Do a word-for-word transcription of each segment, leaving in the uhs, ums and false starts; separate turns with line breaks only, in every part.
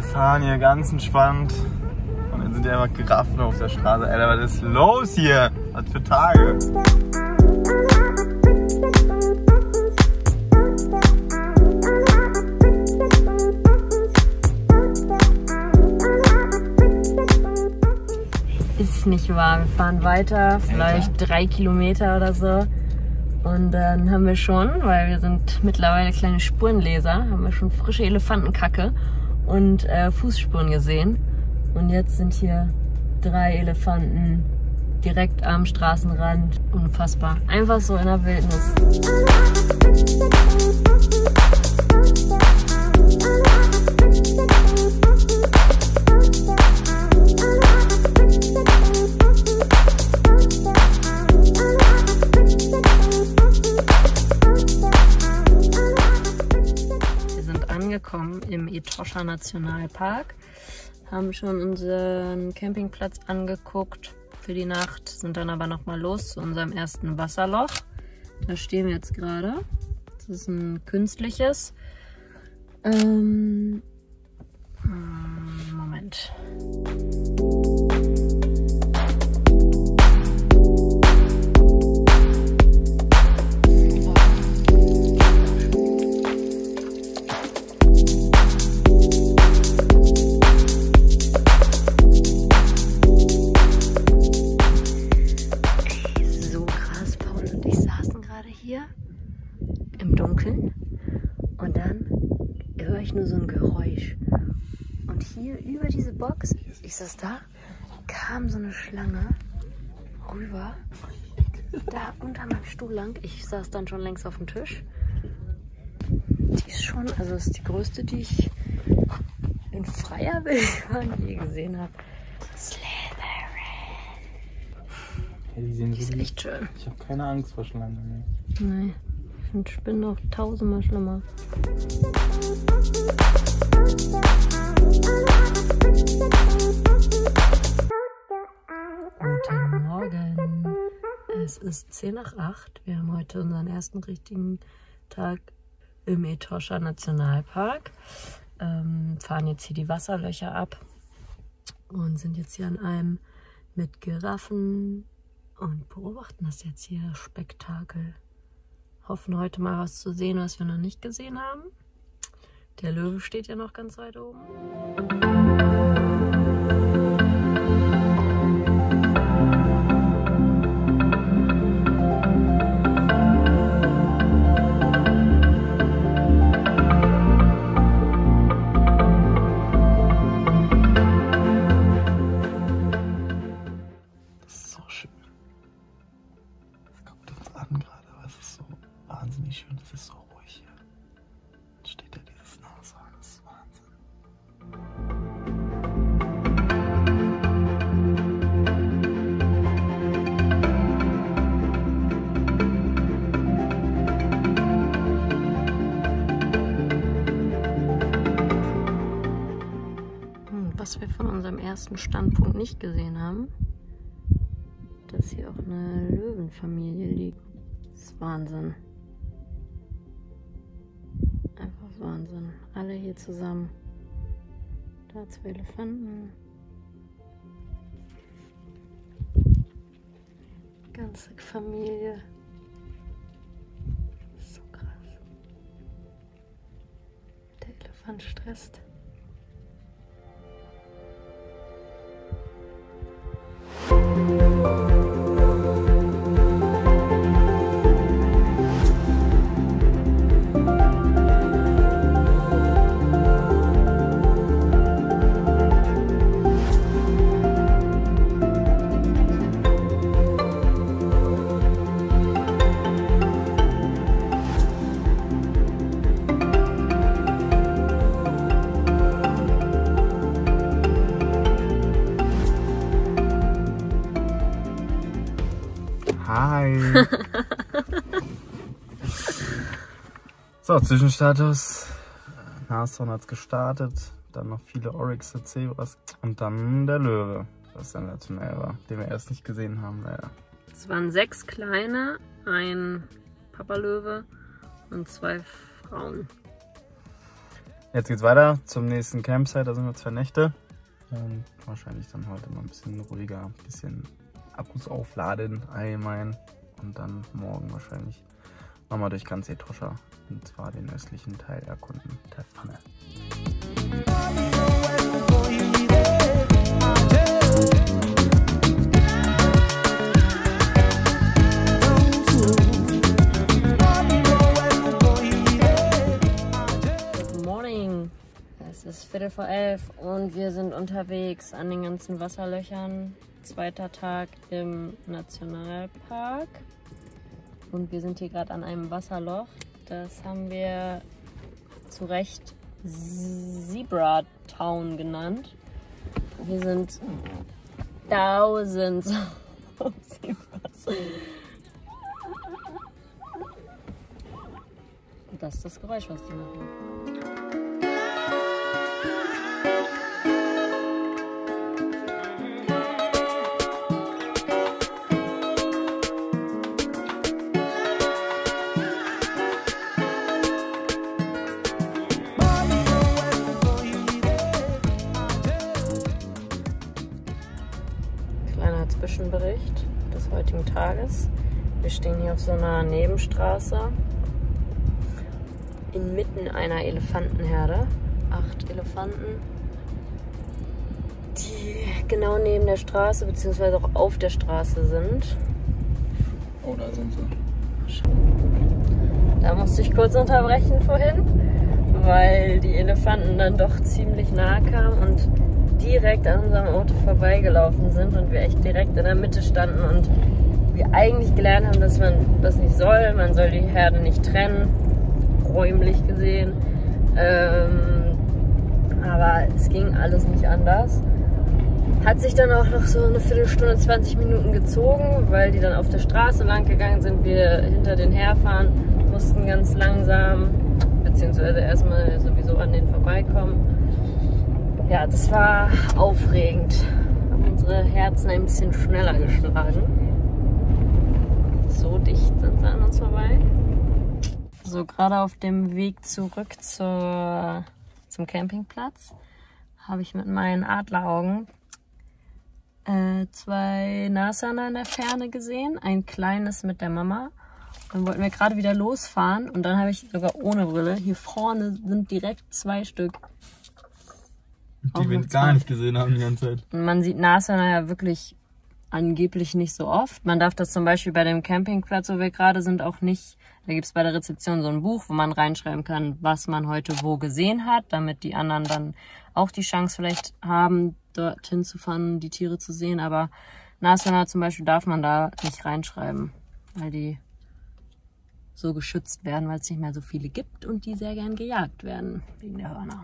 fahren hier ganz entspannt und dann sind ja einfach Giraffen auf der Straße. Alter, was ist los hier? Was für Tage?
Ist nicht wahr. Wir fahren weiter, vielleicht drei Kilometer oder so. Und dann haben wir schon, weil wir sind mittlerweile kleine Spurenleser, haben wir schon frische Elefantenkacke und äh, Fußspuren gesehen. Und jetzt sind hier drei Elefanten direkt am Straßenrand. Unfassbar. Einfach so in der Wildnis. Im Etosha Nationalpark, haben schon unseren Campingplatz angeguckt für die Nacht, sind dann aber noch mal los zu unserem ersten Wasserloch. Da stehen wir jetzt gerade. Das ist ein künstliches. Ähm, Moment. Im Dunkeln und dann höre ich nur so ein Geräusch und hier über diese Box, ich saß da, kam so eine Schlange rüber, da unter meinem Stuhl lang. Ich saß dann schon längst auf dem Tisch. Die ist schon, also das ist die größte, die ich in freier Wildbahn je gesehen habe. Slytherin.
Ja, die sehen
die
so
ist echt schön.
Ich habe keine Angst vor Schlangen mehr.
Nein. Ich finde Spinnen noch tausendmal schlimmer. Guten Morgen. Es ist zehn nach acht. Wir haben heute unseren ersten richtigen Tag im Etosha Nationalpark. Ähm, fahren jetzt hier die Wasserlöcher ab und sind jetzt hier an einem mit Giraffen und beobachten das jetzt hier, das Spektakel. Hoffen heute mal was zu sehen, was wir noch nicht gesehen haben. Der Löwe steht ja noch ganz weit oben.
Das ist so schön. Das kommt uns an gerade, aber es ist so wahnsinnig schön, es ist so ruhig hier. Dann steht da dieses Nashorn, das ist Wahnsinn.
Hm, was wir von unserem ersten Standpunkt nicht gesehen haben, dass hier auch eine Löwenfamilie liegt. Das ist Wahnsinn. Einfach Wahnsinn. Alle hier zusammen. Da zwei Elefanten. Ganze Familie. So krass. Der Elefant stresst.
Hi! So, Zwischenstatus. Nashorn hat es gestartet, dann noch viele Oryxe, Zebras und dann der Löwe, was sensationell war, den wir erst nicht gesehen haben. Leider.
Es waren sechs kleine, ein Papalöwe und zwei Frauen.
Jetzt geht's weiter zum nächsten Campsite, da sind wir zwei Nächte. Und wahrscheinlich dann heute mal ein bisschen ruhiger, ein bisschen Akkus aufladen allgemein. Und dann morgen wahrscheinlich nochmal durch ganz Etosha, und zwar den östlichen Teil erkunden der Pfanne.
Good morning. Es ist Viertel vor elf und wir sind unterwegs an den ganzen Wasserlöchern. Zweiter Tag im Nationalpark. Und wir sind hier gerade an einem Wasserloch. Das haben wir zu Recht Zebra Town genannt. Hier sind Thousands of Zebras. Das ist das Geräusch, was die machen. Zwischenbericht des heutigen Tages. Wir stehen hier auf so einer Nebenstraße inmitten einer Elefantenherde. Acht Elefanten, die genau neben der Straße bzw. auch auf der Straße sind.
Oh, da sind sie.
Da musste ich kurz unterbrechen vorhin, weil die Elefanten dann doch ziemlich nahe kamen und direkt an unserem Auto vorbeigelaufen sind und wir echt direkt in der Mitte standen und wir eigentlich gelernt haben, dass man das nicht soll. Man soll die Herde nicht trennen, räumlich gesehen. Ähm, aber es ging alles nicht anders. Hat sich dann auch noch so eine Viertelstunde, zwanzig Minuten gezogen, weil die dann auf der Straße lang gegangen sind. Wir hinter den herfahren mussten ganz langsam, beziehungsweise erstmal sowieso an denen vorbeikommen. Ja, das war aufregend. Haben unsere Herzen ein bisschen schneller geschlagen. So dicht sind sie an uns vorbei. So, gerade auf dem Weg zurück zur, zum Campingplatz habe ich mit meinen Adleraugen äh, zwei Nashörner in der Ferne gesehen. Ein kleines mit der Mama. Dann wollten wir gerade wieder losfahren und dann habe ich sogar ohne Brille. Hier vorne sind direkt zwei Stück.
Die wir gar nicht gesehen haben die ganze Zeit.
Man sieht Nashörner ja wirklich angeblich nicht so oft. Man darf das zum Beispiel bei dem Campingplatz, wo wir gerade sind, auch nicht. Da gibt es bei der Rezeption so ein Buch, wo man reinschreiben kann, was man heute wo gesehen hat, damit die anderen dann auch die Chance vielleicht haben, dorthin zu fahren, die Tiere zu sehen. Aber Nashörner zum Beispiel darf man da nicht reinschreiben, weil die so geschützt werden, weil es nicht mehr so viele gibt und die sehr gern gejagt werden wegen der Hörner.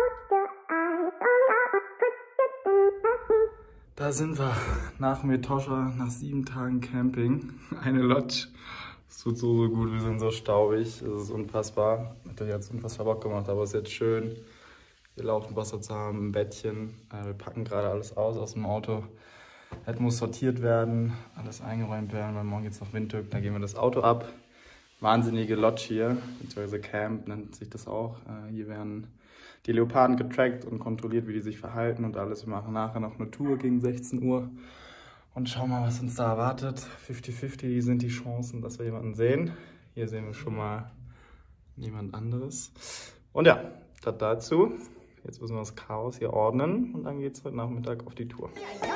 Da sind wir nach Etosha, nach sieben Tagen Camping. Eine Lodge. Es tut so, so gut, wir sind so staubig. Es ist unfassbar. Hat jetzt unfassbar Bock gemacht, aber es ist jetzt schön, hier laufend Wasser zu haben, ein Bettchen. Wir packen gerade alles aus aus dem Auto. Das muss sortiert werden, alles eingeräumt werden, weil morgen geht's nach Windhoek. Da gehen wir das Auto ab. Wahnsinnige Lodge hier, beziehungsweise Camp nennt sich das auch. Hier werden die Leoparden getrackt und kontrolliert, wie die sich verhalten und alles. Wir machen nachher noch eine Tour gegen sechzehn Uhr und schauen mal, was uns da erwartet. fünfzig fünfzig sind die Chancen, dass wir jemanden sehen. Hier sehen wir schon mal niemand anderes. Und ja, das dazu. Jetzt müssen wir das Chaos hier ordnen und dann geht es heute Nachmittag auf die Tour.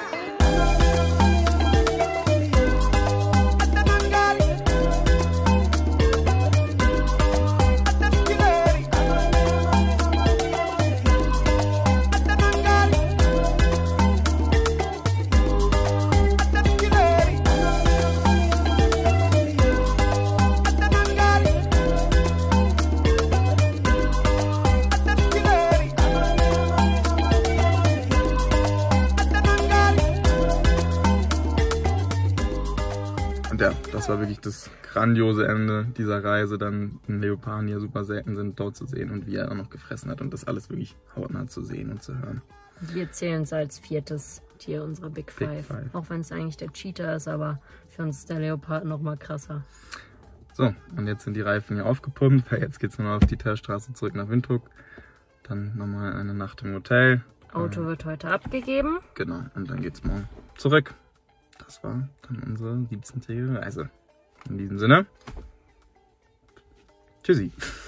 Und ja, das war wirklich das grandiose Ende dieser Reise, dann den Leoparden, die ja super selten sind, dort zu sehen und wie er auch noch gefressen hat und das alles wirklich hautnah zu sehen und zu hören.
Wir zählen es als viertes Tier unserer Big Five. Big Five. Auch wenn es eigentlich der Cheetah ist, aber für uns ist der Leopard noch mal krasser.
So, und jetzt sind die Reifen hier aufgepumpt, weil jetzt geht es nur noch auf die Teerstraße zurück nach Windhoek. Dann nochmal eine Nacht im Hotel.
Auto wird heute abgegeben.
Genau, und dann geht's morgen zurück. Das war dann unsere siebzehntägige Reise. In diesem Sinne, tschüssi.